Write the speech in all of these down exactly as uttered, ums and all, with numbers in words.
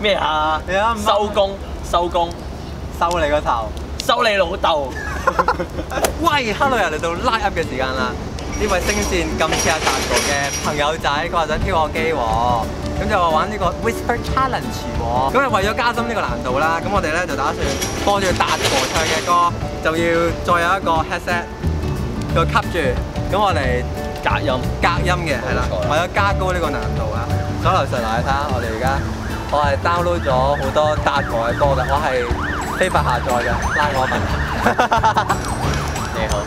咩啊？收工收工， 收你個頭！ 收你老豆！ 喂 ，Hello 又嚟到拉 up 嘅時間啦！呢位聲線咁似阿達哥嘅朋友仔，佢話想挑我機喎，咁就話玩呢個 Whisper Challenge 喎。咁啊為咗加深呢個難度啦，咁我哋咧就打算播住達哥唱嘅歌，就要再有一個 headset 就吸住，咁我哋隔音隔音嘅係啦，為咗加高呢個難度啊！所以劉 Sir 嚟睇下，我哋而家我係 download 咗好多達哥嘅歌㗎，我係非法下載嘅，拉我份。 你好。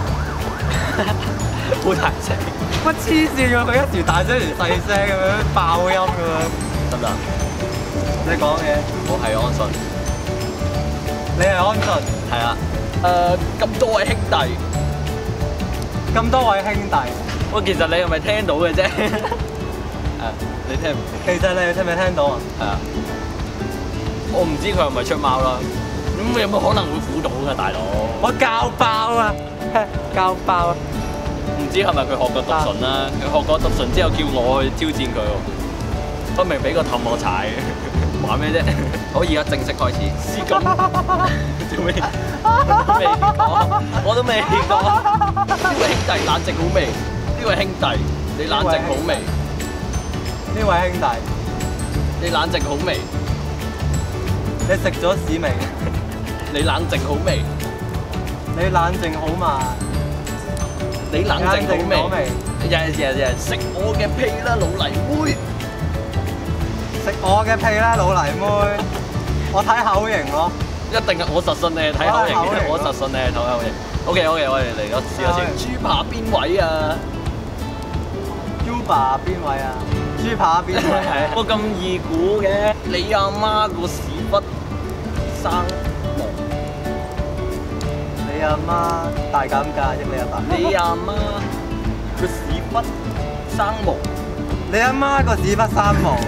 好大聲！ 乜黐線㗎？佢一時大聲，一時細聲咁樣爆音咁樣， 得唔得？ 你講嘢， 我係安信， 你係安信， 係啊。誒，咁多位兄弟， 咁多位兄弟， 喂，其實你係咪聽到嘅啫？誒，你聽唔？ 其實你聽唔聽到啊？ 係啊。我唔知佢係咪出貓啦。咁有冇可能會估到㗎，大佬？ 我教爆啊！教爆啊！ 唔知係咪佢學過讀唇啦？佢學過讀唇之後叫我去挑戰佢喎，分明俾個氹我踩，玩咩啫？好，而家正式開始施工。做咩？未講，我都未講。呢位兄弟冷靜好未？呢位兄弟，你冷靜好未？ 呢位兄弟， 你冷靜好未？ 你食咗屎未？ 你冷靜好未？ 你冷靜好嘛？ 你冷靜好未？日日日日食我嘅屁啦，老泥妹！ 食我嘅屁啦，老泥妹！我睇口型咯， 一定係我實信你係睇口型嘅，我實信你係睇口型。OK OK，我哋嚟咗試下先。豬扒邊位啊？ 豬扒邊位啊？豬扒邊位啊？ 我咁易估嘅，你阿媽個屎忽生毛。 你阿媽大減價益你阿爸。 你阿媽個屎忽生毛。 你阿媽個屎忽生毛。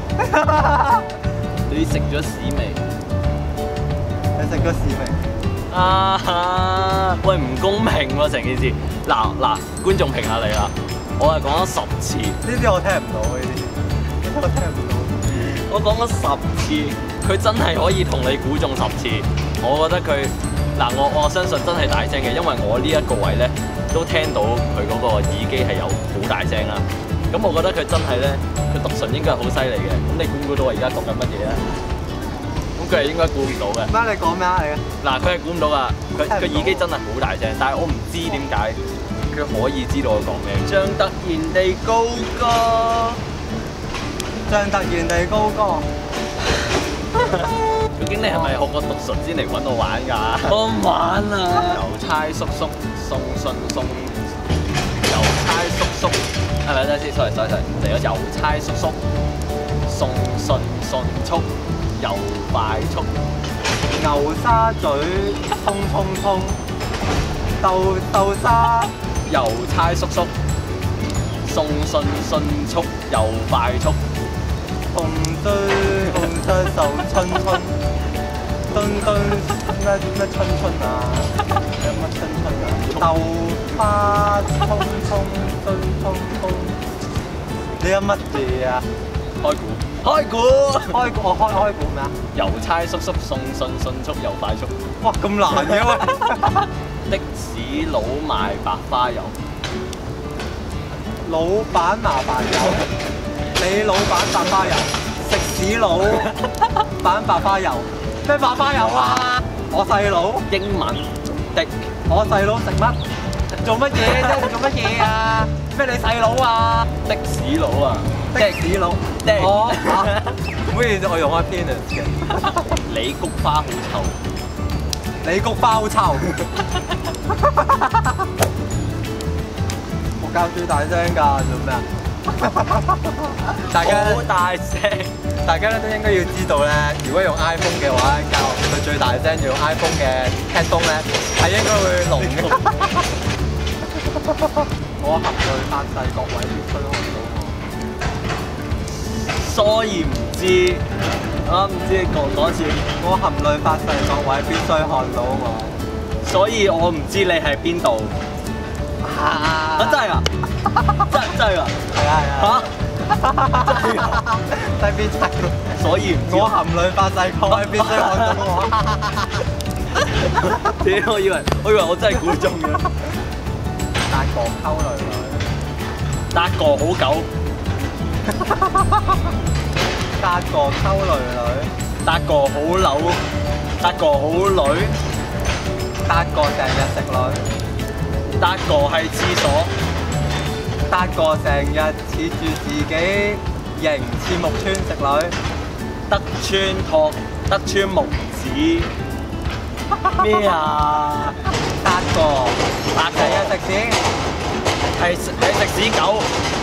你食咗屎未？ 你食咗屎未？ 啊！喂，唔公平喎成件事。嗱嗱，觀眾評下你啦。我係講咗十次。 呢啲我聽唔到呢啲，我聽唔到。 我講咗十次，佢真係可以同你估中十次。我覺得佢。嗱，我我相信真係大聲嘅，因為我呢一個位咧都聽到佢嗰個耳機係有好大聲啦。咁我覺得佢真係咧，佢讀唇應該係好犀利嘅。咁你估唔估到我而家講緊乜嘢咧？咁佢係應該估唔到嘅。 乜你講咩啊？你嗱，佢係估唔到㗎，佢佢耳機真係好大聲，但係我唔知點解佢可以知道我講咩。張突然地高歌， 張突然地高歌。 究竟你係咪學過讀唇先嚟揾我玩㗎？我唔玩啊！郵差叔叔送信送，郵差叔叔係咪？等陣先 ，sorry sorry sorry，嚟咗郵差叔叔送信迅速又快速， 牛沙咀衝衝衝，豆豆沙。 郵差叔叔送信迅速又快速。 紅堆紅堆受春春，墩墩咩咩春春啊？有乜春春啊？豆花葱葱墩葱葱，你有乜嘢啊？ 開估，開估， 開估我開開估咩啊？ 郵差叔叔送信迅速又快速。 哇，咁難嘅喂！ 的士佬賣白花油， 老闆麻煩油。你老闆白花油，食屎佬闆白花油，咩白花油啊？我細佬英文的， 我細佬食乜？做乜嘢啫？做乜嘢啊？咩你細佬啊？ 的士佬啊， 的士佬，我唔好意思，我用開 penis 嘅。 你菊花好臭， 你菊花好臭。我教最大聲㗎，做咩啊？大家好大聲， 大家咧都應該要知道咧，如果用 iPhone 嘅話，教佢最大聲要用 iPhone 嘅 headphone 咧，係應該會聾嘅。我含淚發誓，各位必須看到我。 所以唔知，我唔知講講次。 我含淚發誓，各位必須看到我。 所以我唔知你係邊度。啊！真係啊！真真係啊！ 係啊係啊！ 嚇！ 低 B 仔， 所以唔知我含淚發誓各位必須看到我。 屌，我以為我以為我真係估中嘅。 達哥溝女女， 達哥好狗， 達哥溝女女， 達哥好扭，達哥好女， 達哥成日食女， 達哥係廁所， 達哥成日恃住自己型似木村食女， 德川拓德川木子咩啊？ 達哥達成日食屎。 係食係食屎狗。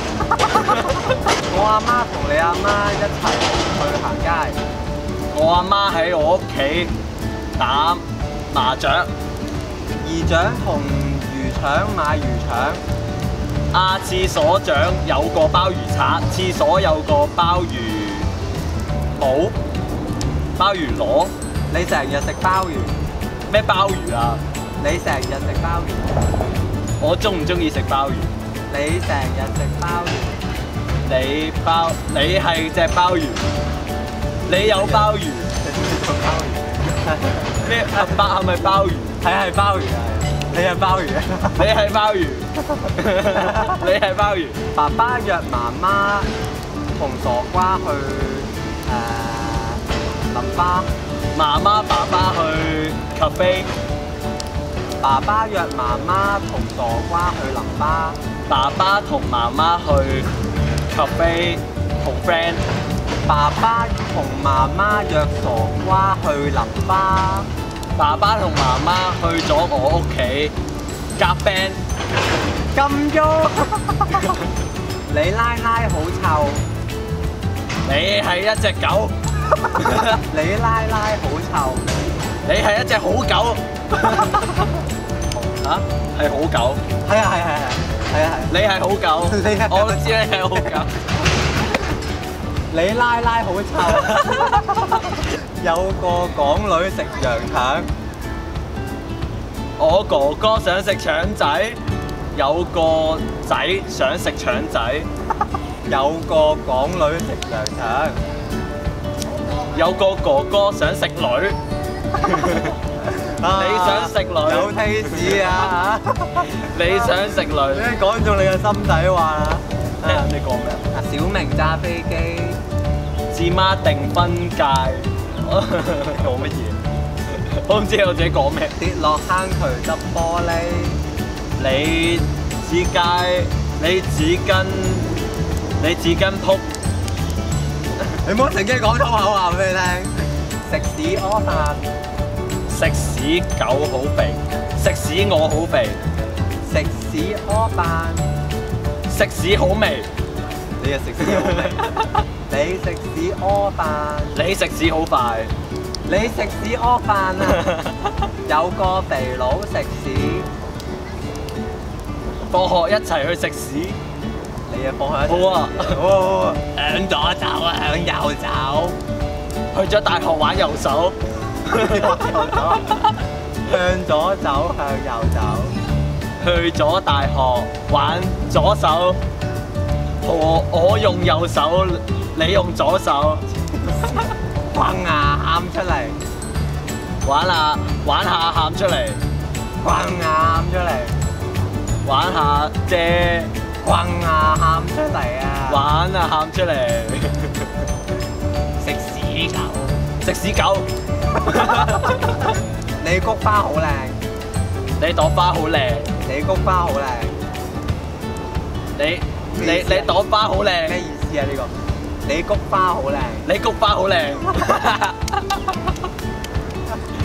我阿媽同你阿媽一齊去行街， 我阿媽喺我屋企打麻雀， 姨丈同魚腸買魚腸， 阿廁所長有個鮑魚刷，廁所有個鮑魚帽、鮑魚螺。 你成日食鮑魚， 咩鮑魚啊？ 你成日食鮑魚， 我中唔中意食鮑魚？ 你成日食鮑魚， 你鮑你係隻鮑魚，你有鮑魚你中意做鮑魚？ 咩？阿伯係咪鮑魚？ 係係鮑魚啊！你係鮑魚啊！ 你係鮑魚，你係鮑魚。 爸爸約媽媽同傻瓜去誒淋巴。 媽媽爸爸去 cafe， 爸爸約媽媽同傻瓜去淋巴。 爸爸同媽媽去 cafe 同 friend， 爸爸同媽媽約傻瓜去淋巴。 爸爸同媽媽去咗我屋企夾 band， 咁喐，你奶奶好臭， 你係一隻狗， 你奶奶好臭， 你係一隻好狗，嚇係好狗， 係啊係係係係啊係， 你係好狗， 你係我都知你係好狗。 你奶奶好臭，有個港女食羊腸， 我哥哥想食腸仔，有個仔想食腸仔， 有個港女食羊腸， 有個哥哥想食女，你想食女， 有 taste 啊！ 你想食女， 你講中你嘅心底話啦。 你講咩？ 小明揸飛機， 至媽定分界，講乜嘢？我唔知我自己講咩。 跌落坑渠執玻璃， 你指街，你紙巾，你紙巾撲， 你唔好乘機講粗口話俾你聽。食屎屙飯， 食屎狗好肥，食屎我好肥， 食屎屙飯， 食屎好味， 你又食屎好味。你食屎屙飯， 你食屎好快， 你食屎屙飯啊！有個肥佬食屎， 放學一齊去食屎， 你啊放學一齊好啊， 好啊好啊！ 向左走啊， 向右走， 去咗大學玩右手， 向左走，向右走， 去咗大學玩左手，我我用右手，你用左手， 框牙喊出嚟， 玩下玩下喊出嚟， 框牙喊出嚟， 玩下啫， 框牙喊出嚟啊！ 玩啊喊出嚟， 食屎狗， 食屎狗， 你菊花好靚， 你朵花好靚， 你菊花好靚， 你你你朵花好靚咩，意思啊？呢個你菊花好靚， 你菊花好靚，